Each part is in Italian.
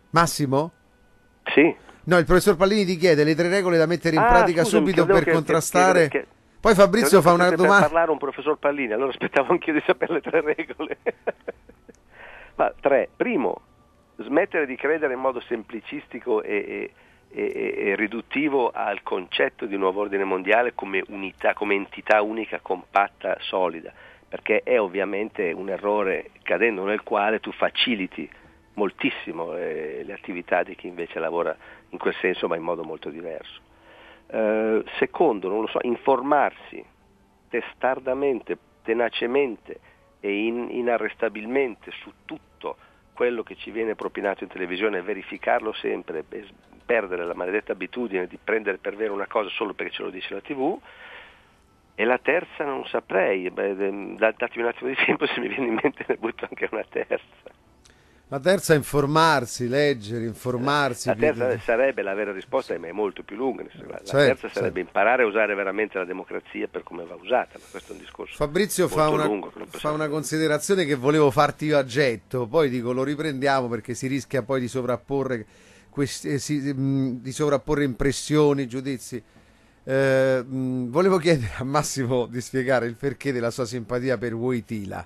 Massimo? Sì. No, il professor Pallini ti chiede le 3 regole da mettere in pratica Scusami, subito per contrastare. Poi Fabrizio credevo fa che una stesse per domanda. parlare un professor Pallini, allora aspettavo anch'io di sapere le 3 regole. Ma 3. Primo, smettere di credere in modo semplicistico e riduttivo al concetto di nuovo ordine mondiale come unità, come entità unica, compatta, solida, perché è ovviamente un errore cadendo nel quale tu faciliti moltissimo le attività di chi invece lavora in quel senso, ma in modo molto diverso. Secondo, non lo so, informarsi testardamente, tenacemente e inarrestabilmente su tutto quello che ci viene propinato in televisione, verificarlo sempre e perdere la maledetta abitudine di prendere per vero una cosa solo perché ce lo dice la TV. E la terza non saprei, datemi un attimo di tempo, se mi viene in mente ne butto anche una terza. La terza è informarsi, leggere, informarsi. La terza sarebbe la vera risposta, ma è molto più lunga. La terza sarebbe imparare a usare veramente la democrazia per come va usata, ma questo è un discorso Fabrizio molto lungo. Fa una considerazione che volevo farti io a getto, poi dico lo riprendiamo perché si rischia poi di sovrapporre, di sovrapporre impressioni, giudizi. Volevo chiedere a Massimo di spiegare il perché della sua simpatia per Wojtyla.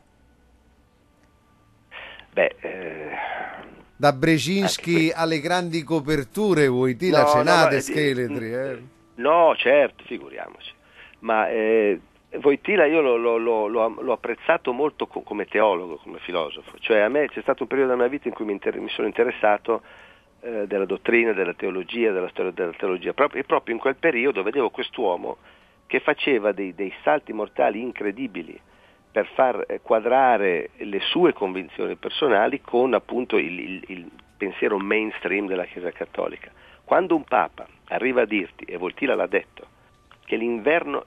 Da Brzezinski alle grandi coperture, Wojtyla cenate scheletri. No, certo, figuriamoci. Ma Wojtyla io l'ho apprezzato molto come teologo, come filosofo. Cioè a me c'è stato un periodo della mia vita in cui mi sono interessato della dottrina, della teologia, della storia della teologia. E proprio in quel periodo vedevo quest'uomo che faceva dei salti mortali incredibili per far quadrare le sue convinzioni personali con appunto il pensiero mainstream della Chiesa Cattolica. Quando un Papa arriva a dirti, e Wojtyla l'ha detto, che l'inferno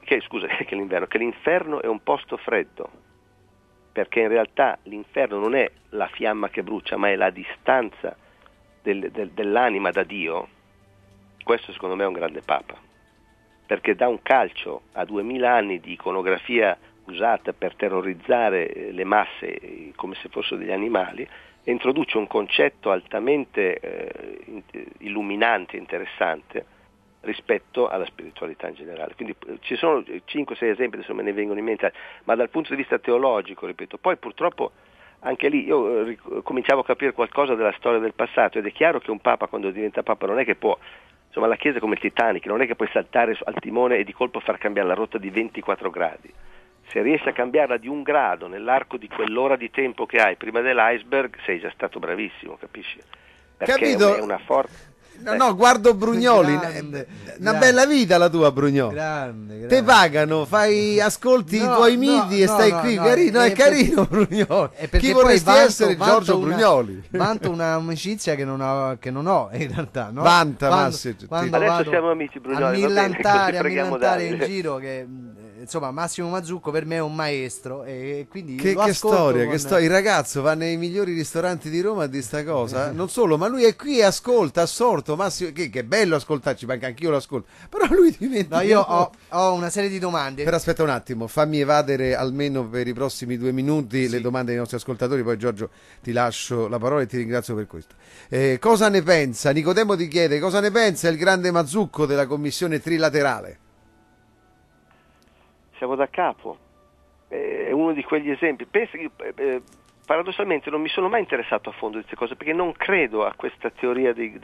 è un posto freddo, perché in realtà l'inferno non è la fiamma che brucia, ma è la distanza dell'anima da Dio, questo secondo me è un grande Papa, perché dà un calcio a 2000 anni di iconografia usata per terrorizzare le masse come se fossero degli animali, e introduce un concetto altamente illuminante e interessante rispetto alla spiritualità in generale. Quindi ci sono 5-6 esempi, adesso me ne vengono in mente, ma dal punto di vista teologico, ripeto, poi purtroppo anche lì io cominciavo a capire qualcosa della storia del passato, ed è chiaro che un Papa quando diventa Papa non è che può, insomma la Chiesa è come il Titanic, non è che puoi saltare al timone e di colpo far cambiare la rotta di 24 gradi. Se riesci a cambiarla di 1 grado nell'arco di quell'ora di tempo che hai prima dell'iceberg, sei già stato bravissimo, capisci? Perché Capito? è una forza. No, guardo Brugnoli, una bella vita la tua, Brugnoli. Grande. Te pagano, ascolti i tuoi midi e stai qui, carino, è carino Brugnoli. Chi vorresti essere? Giorgio Brugnoli. Vanto un'amicizia che non ho in realtà, no? Vanta Massimo. Adesso siamo amici, Brugnoli, a millantare in giro che insomma Massimo Mazzucco per me è un maestro, e quindi che storia, il ragazzo va nei migliori ristoranti di Roma a di sta cosa, non solo, ma lui è qui e ascolta, assorto. Massimo, che bello ascoltarci, ma anch'io lo ascolto, però lui dimentica. No, io ho una serie di domande. Però aspetta un attimo, fammi evadere almeno per i prossimi 2 minuti le domande dei nostri ascoltatori, poi Giorgio ti lascio la parola e ti ringrazio per questo. Cosa ne pensa? Nicodemo ti chiede cosa ne pensa il grande Mazzucco della commissione trilaterale? Siamo da capo, è uno di quegli esempi. Penso che paradossalmente non mi sono mai interessato a fondo di queste cose, perché non credo a questa teoria dei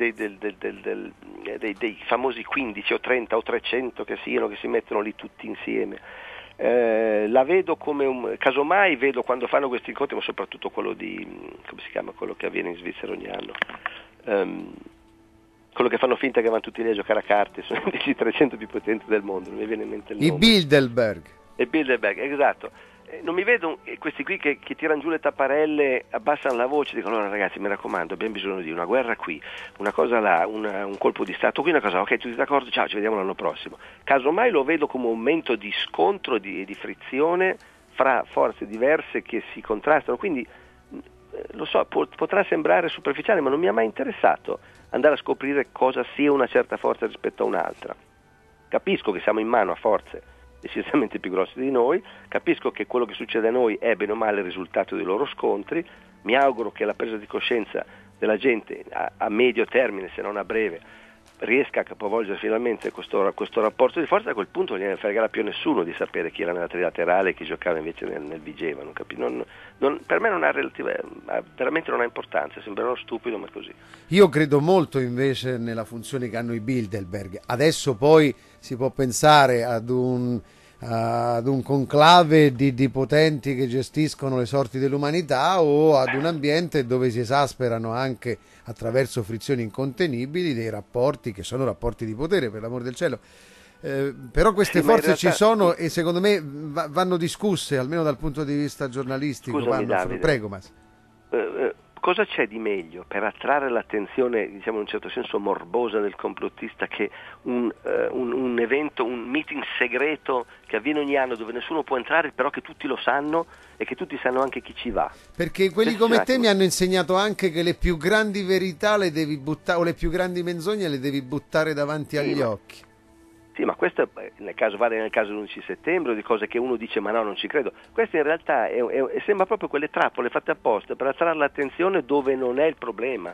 famosi 15 o 30 o 300 che si mettono lì tutti insieme. La vedo come casomai vedo quando fanno questi incontri, ma soprattutto quello quello che avviene in Svizzera ogni anno, quello che fanno finta che vanno tutti lì a giocare a carte, sono i 300 più potenti del mondo, non mi viene in mente il nome. I Bilderberg, esatto. Non mi vedo questi qui che tirano giù le tapparelle, abbassano la voce, dicono allora ragazzi mi raccomando, abbiamo bisogno di una guerra qui, una cosa là, un colpo di stato qui, una cosa, ok, tutti d'accordo, ciao, ci vediamo l'anno prossimo. Casomai lo vedo come un momento di scontro, di frizione fra forze diverse che si contrastano, quindi lo so, potrà sembrare superficiale, ma non mi ha mai interessato andare a scoprire cosa sia una certa forza rispetto a un'altra. Capisco che siamo in mano a forze decisamente più grosse di noi, capisco che quello che succede a noi è bene o male il risultato dei loro scontri, mi auguro che la presa di coscienza della gente a medio termine, se non a breve, riesca a capovolgere finalmente questo rapporto di forza, a quel punto non gliene fregherà più a nessuno di sapere chi era nella trilaterale e chi giocava invece nel Vigeva. Per me non ha veramente non ha importanza, sembrerò stupido, ma è così. Io credo molto invece nella funzione che hanno i Bilderberg. Adesso poi si può pensare ad un conclave di potenti che gestiscono le sorti dell'umanità, o ad un ambiente dove si esasperano anche attraverso frizioni incontenibili dei rapporti che sono rapporti di potere, per l'amor del cielo. Però queste forze realtà ci sono e secondo me vanno discusse, almeno dal punto di vista giornalistico. Scusami, Davide. Prego, Mas. Cosa c'è di meglio per attrarre l'attenzione, diciamo in un certo senso morbosa del complottista, che un evento, un meeting segreto che avviene ogni anno dove nessuno può entrare, però che tutti lo sanno e che tutti sanno anche chi ci va? Perché quelli come te mi hanno insegnato anche che le più grandi verità le devi buttare, o le più grandi menzogne le devi buttare davanti agli occhi. Sì, ma questo vale nel caso dell'11 settembre, di cose che uno dice ma no, non ci credo. Questo in realtà sembra proprio quelle trappole fatte apposta per attrarre l'attenzione dove non è il problema.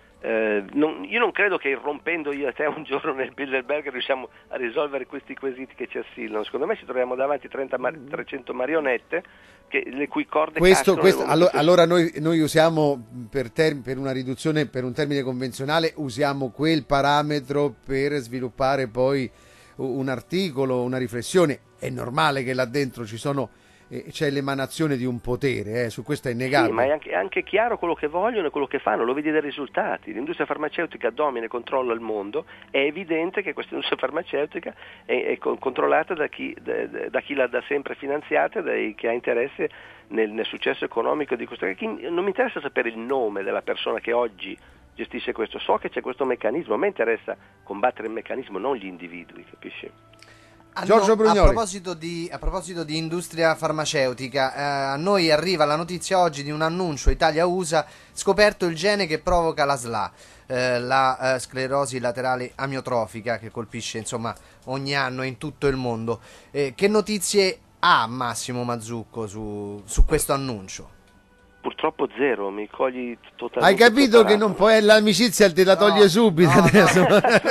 Io non credo che irrompendo io e te un giorno nel Bilderberg riusciamo a risolvere questi quesiti che ci assillano. Secondo me ci troviamo davanti 300 marionette le cui corde cascano. Allora noi usiamo per una riduzione, per un termine convenzionale, usiamo quel parametro per sviluppare poi un articolo, una riflessione. È normale che là dentro c'è l'emanazione di un potere, su questo è innegabile. Sì, ma è anche chiaro quello che vogliono e quello che fanno, lo vedi dai risultati. L'industria farmaceutica domina e controlla il mondo, è evidente che questa industria farmaceutica è controllata da chi l'ha da sempre finanziata, che ha interesse nel successo economico di questo. Non mi interessa sapere il nome della persona che oggi gestisce questo, so che c'è questo meccanismo, a me interessa combattere il meccanismo, non gli individui, capisci? Giorgio Brugnoli. A proposito di industria farmaceutica, a noi arriva la notizia oggi di un annuncio Italia-USA: scoperto il gene che provoca la SLA, la sclerosi laterale amiotrofica, che colpisce insomma ogni anno in tutto il mondo. Che notizie ha Massimo Mazzucco su questo annuncio? Purtroppo zero, mi cogli totalmente. Hai capito preparato. Che non puoi, l'amicizia te la toglie subito adesso.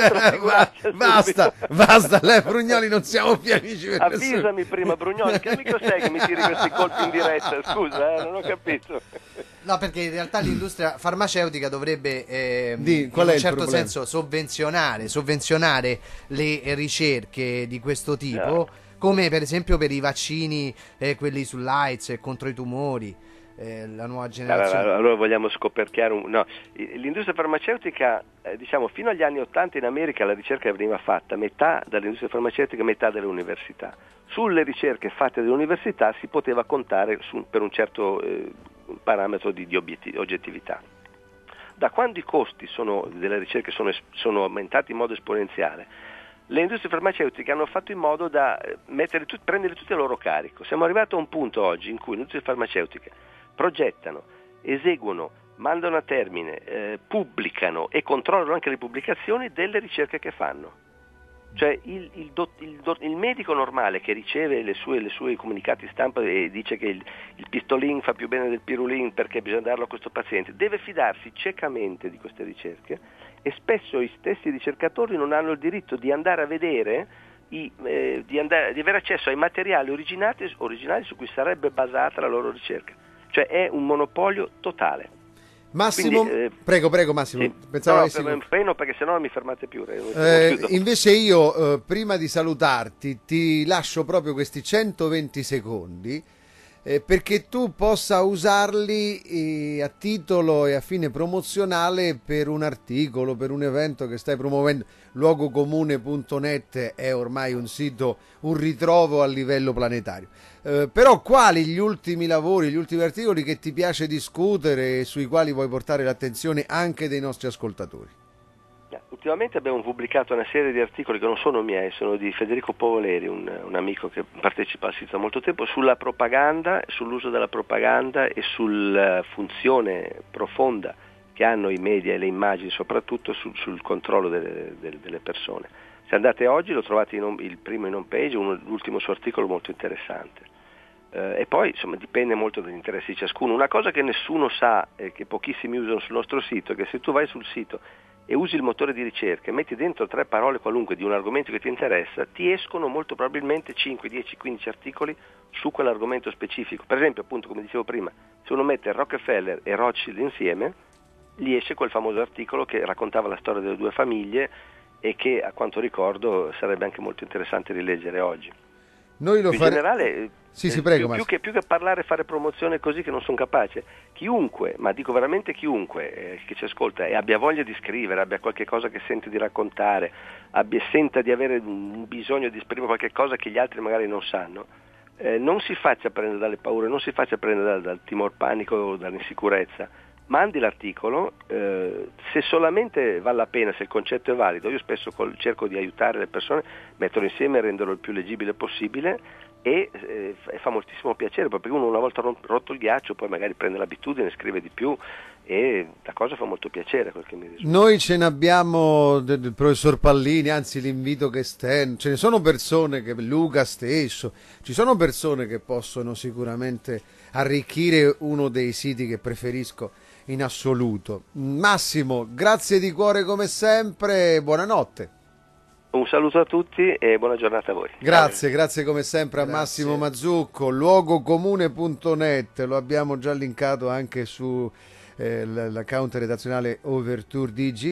Basta, lei Brugnoli non siamo più amici. Avvisami prima, Brugnoli, che amico sei che mi tiri questi colpi in diretta? Scusa, non ho capito. No, perché in realtà l'industria farmaceutica dovrebbe in un certo senso sovvenzionare le ricerche di questo tipo, come per esempio per i vaccini, quelli sull'AIDS e contro i tumori. La nuova generazione. Allora vogliamo scoperchiare l'industria farmaceutica, diciamo fino agli anni 80 in America la ricerca veniva fatta metà dall'industria farmaceutica, metà dalle università. Sulle ricerche fatte dalle università si poteva contare per un certo parametro di oggettività. Da quando i costi delle ricerche sono aumentati in modo esponenziale, le industrie farmaceutiche hanno fatto in modo da prendere tutti a loro carico. Siamo arrivati a un punto oggi in cui le industrie farmaceutiche progettano, eseguono, mandano a termine, pubblicano e controllano anche le pubblicazioni delle ricerche che fanno. Cioè il medico normale che riceve i suoi comunicati stampa e dice che il pistolin fa più bene del pirulin perché bisogna darlo a questo paziente, deve fidarsi ciecamente di queste ricerche, e spesso i stessi ricercatori non hanno il diritto di andare a vedere, di avere accesso ai materiali originali su cui sarebbe basata la loro ricerca. Cioè è un monopolio totale. Massimo, quindi, prego Massimo. Sì. Pensavo freno perché sennò non mi fermate più. Invece io, prima di salutarti, ti lascio proprio questi 120 secondi perché tu possa usarli a titolo e a fine promozionale per un articolo, per un evento che stai promuovendo. Luogocomune.net è ormai un sito, un ritrovo a livello planetario. Però quali gli ultimi lavori, gli ultimi articoli che ti piace discutere e sui quali vuoi portare l'attenzione anche dei nostri ascoltatori? Ultimamente abbiamo pubblicato una serie di articoli che non sono miei, sono di Federico Povoleri, un amico che partecipa al sito da molto tempo, sulla propaganda, sull'uso della propaganda e sulla funzione profonda che hanno i media e le immagini, soprattutto sul controllo delle persone. Se andate oggi lo trovate il primo in home page, l'ultimo suo articolo molto interessante. E poi insomma dipende molto dagli interessi di ciascuno. Una cosa che nessuno sa e che pochissimi usano sul nostro sito è che se tu vai sul sito e usi il motore di ricerca e metti dentro 3 parole qualunque di un argomento che ti interessa, ti escono molto probabilmente 5, 10, 15 articoli su quell'argomento specifico. Per esempio, appunto, come dicevo prima, se uno mette Rockefeller e Rothschild insieme, gli esce quel famoso articolo che raccontava la storia delle 2 famiglie e che, a quanto ricordo, sarebbe anche molto interessante rileggere oggi. Noi lo in generale, sì, prego, più che parlare e fare promozione così, che non sono capace, chiunque, ma dico veramente chiunque che ci ascolta e abbia voglia di scrivere, abbia qualche cosa che sente di raccontare, senta di avere un bisogno di esprimere qualche cosa che gli altri magari non sanno, non si faccia prendere dalle paure, non si faccia prendere dal timor panico o dall'insicurezza. Mandi l'articolo, se solamente vale la pena, se il concetto è valido. Io spesso cerco di aiutare le persone, metterlo insieme e renderlo il più leggibile possibile e fa moltissimo piacere, perché uno una volta rotto il ghiaccio poi magari prende l'abitudine, scrive di più e la cosa fa molto piacere. Quel che mi risulta. Noi ce ne abbiamo del professor Pallini, anzi l'invito che ce ne sono persone, che Luca stesso, ci sono persone che possono sicuramente arricchire uno dei siti che preferisco in assoluto. Massimo, grazie di cuore come sempre, buonanotte. Un saluto a tutti e buona giornata a voi. Grazie come sempre a Massimo Mazzucco, luogocomune.net, lo abbiamo già linkato anche su l'account redazionale Overture DG.